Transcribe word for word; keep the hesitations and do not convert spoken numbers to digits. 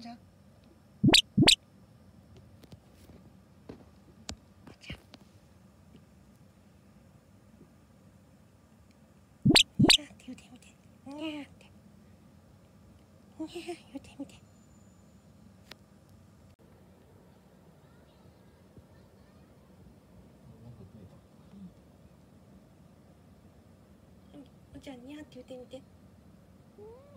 じゃにゃーって言うてみて、にゃーって、にゃー言うてみて。じゃあにゃーって言うてみて。